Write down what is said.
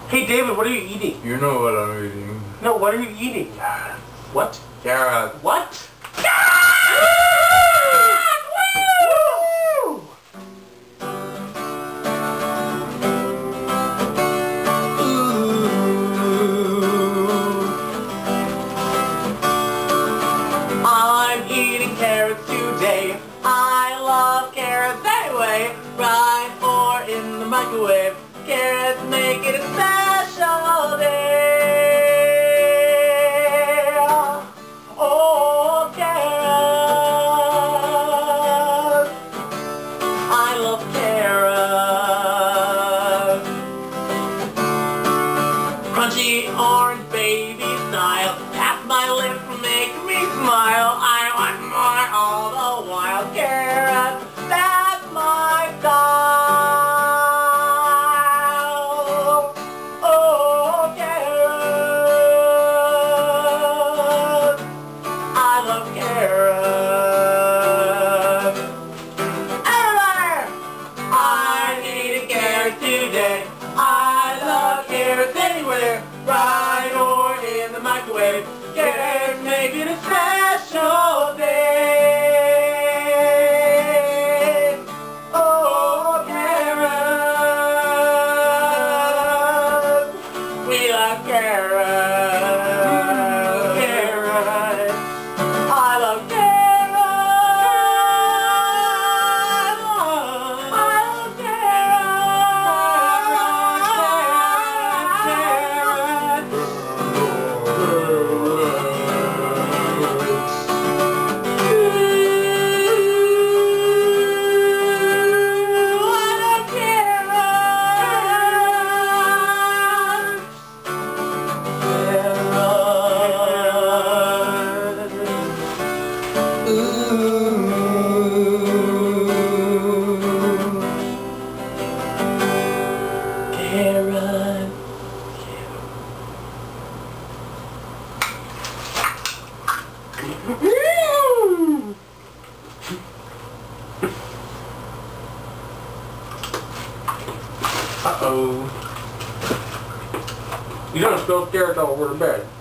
Hey David, what are you eating? You know what I'm eating. No, what are you eating? What? Carrot. What? I'm eating carrots today. I love carrots anyway. Fried or in the microwave. Carrots make it a special day. Oh, carrots. I love carrots. Crunchy orange baby style. Tap my lips, make me smile. I want more all the while. Carrots, that's my style. Oh, carrots. I love carrots. Everybody! I'm eating carrots today. I love carrots anywhere. Fried or in the microwave. Carrots make it a special day. Oh, carrots. We love carrots. Carrots. I love carrots. I love Uh-oh. You don't spill carrots all over the bed.